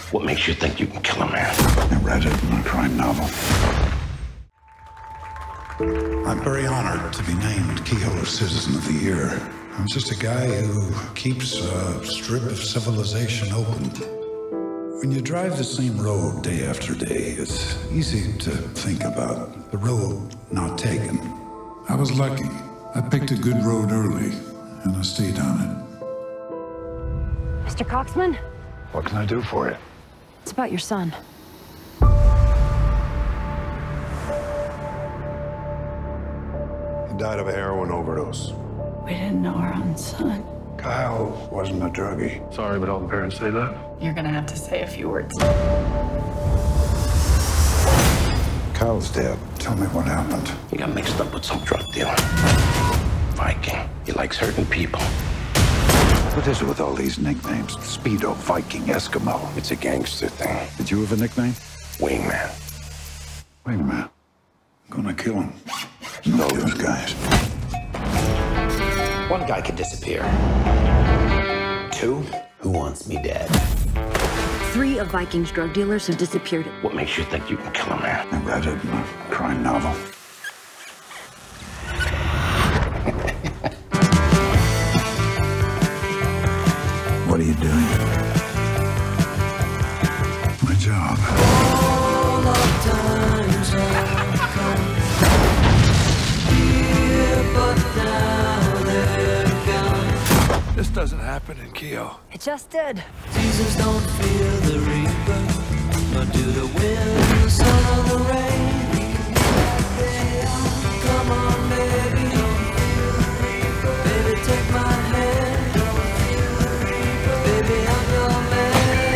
What makes you think you can kill a man? I read it in a crime novel. I'm very honored to be named Kehoe Citizen of the Year. I'm just a guy who keeps a strip of civilization open. When you drive the same road day after day, it's easy to think about the road not taken. I was lucky. I picked a good road early, and I stayed on it. Mr. Coxman? What can I do for you? It's about your son. He died of a heroin overdose. We didn't know our own son. Kyle wasn't a druggie. Sorry, but all the parents say that. You're gonna have to say a few words. Kyle's dead. Tell me what happened. He got mixed up with some drug dealer. Viking. He likes hurting people. What is it with all these nicknames? Speedo, Viking, Eskimo. It's a gangster thing. Did you have a nickname? Wingman. Wingman. I'm gonna kill him. No, those guys. One guy can disappear. Two, who wants me dead? 3 of Viking's drug dealers have disappeared. What makes you think you can kill a man? I read it in a crime novel. What are you doing? My job. This doesn't happen in Kehoe. It just did. Jesus don't fear the reaper, nor do the wind, the sun, or the rain. Come on, baby, don't fear the reaper. Baby, take my hand, don't fear the reaper. Baby, I'm your man.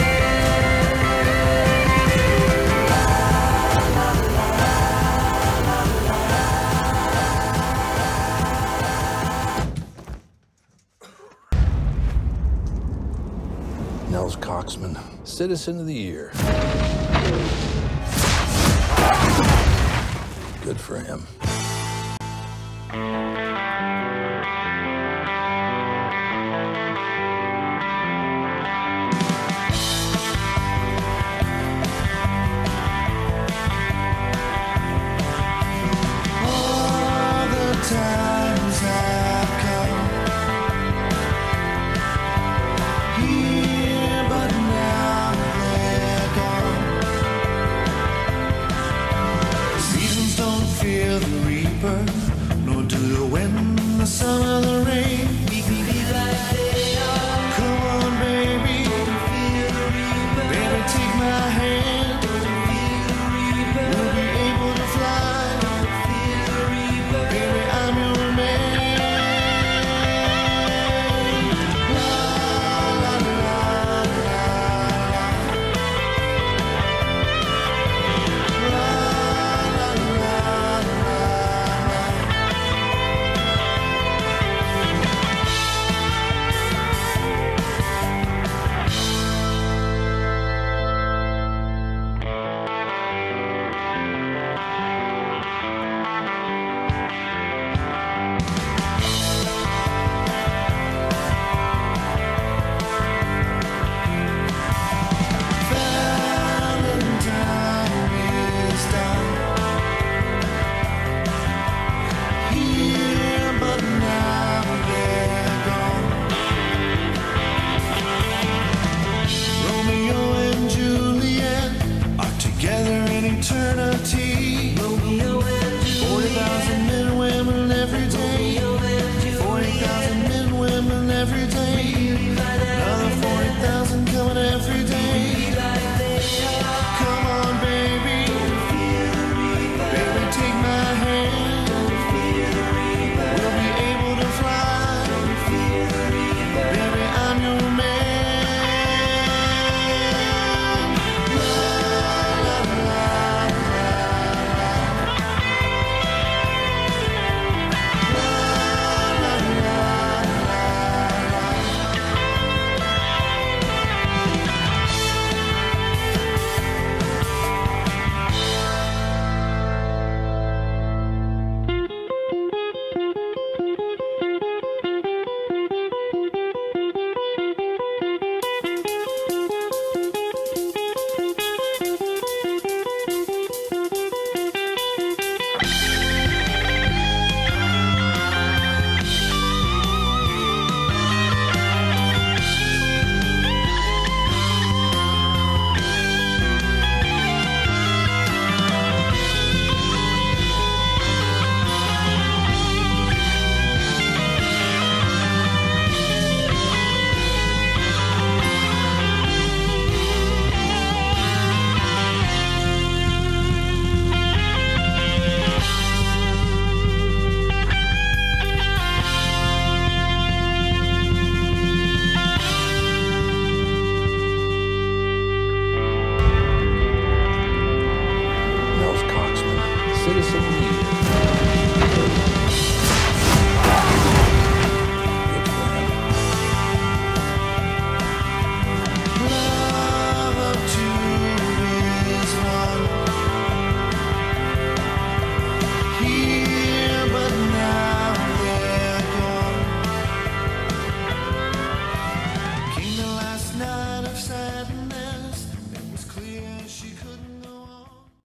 Nels Coxman, Citizen of the Year. Good for him.